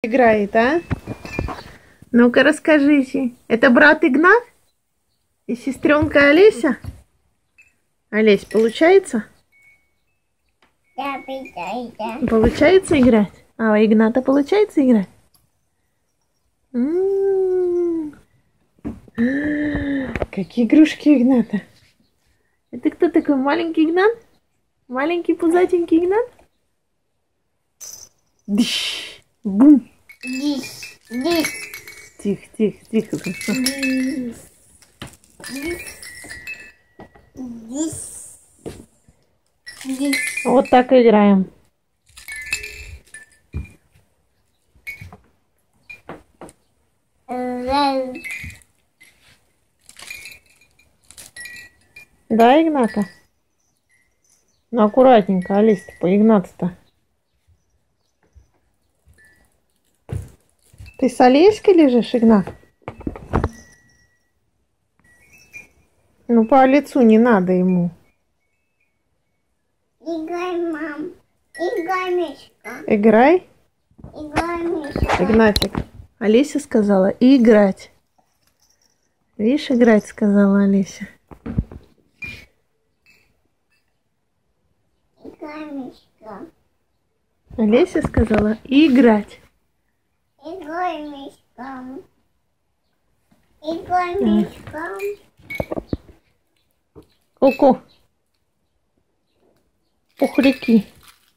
Играет, а? Ну-ка расскажите. Это брат Игнат? И сестренка Олеся? Олесь, получается? Да, получается. Получается играть? А у Игната получается играть? Какие игрушки у Игната? Это кто такой? Маленький Игнат? Маленький пузатенький Игнат? Дыщ! Бум! Здесь, здесь, Тихо, тихо, тихо. здесь, здесь, здесь. Вот так играем. Да, Игната? Ну, аккуратненько, Олесь, по Игнату-то. Ты с Олеськой лежишь, Игнат? Ну, по лицу не надо ему. Играй, мам. Играй, мишка. Играй, Играй, мишка. Игнатик. Олеся сказала играть. Видишь, играть сказала Олеся. Играй, мишка. Олеся сказала играть. Играй, мишка. Играй, мишка. Ку-ку. Пухляки.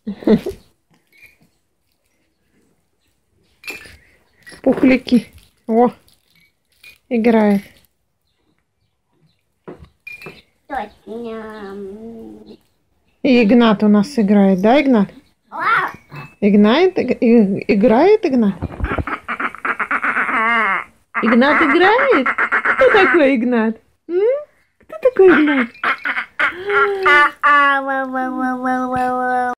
Пухляки. О, играет. Точно. И Игнат у нас играет, да, Игнат? Вау. Играет Игнат? Игнат играет? Кто такой Игнат? Кто такой Игнат?